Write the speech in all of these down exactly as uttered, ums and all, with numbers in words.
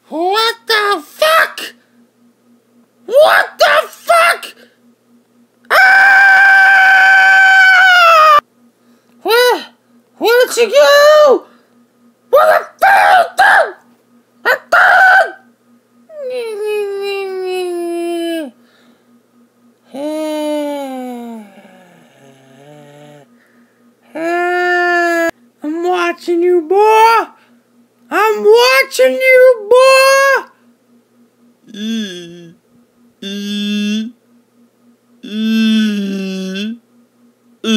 What the fuck? What the fuck? Ah! Where? Where'd you go? Where the fuck? I'm watching you, boy. I'm watching you, boy. E, e, e, e,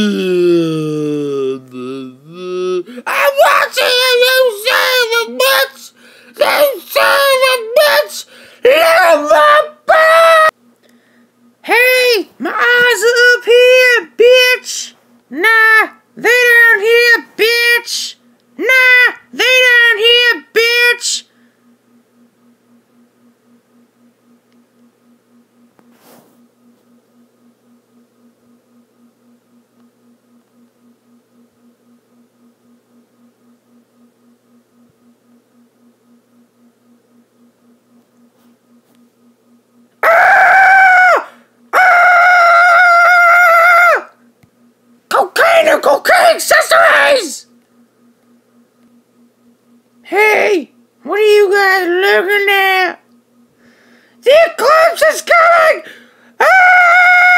I'm watching you, son of a bitch. You son of a bitch. Little bitch. Hey, my eyes are up here, bitch. Nah, they down here, bitch. Nah, they down here, bitch. Cocaine accessories! Hey, what are you guys looking at? The eclipse is coming! Ah!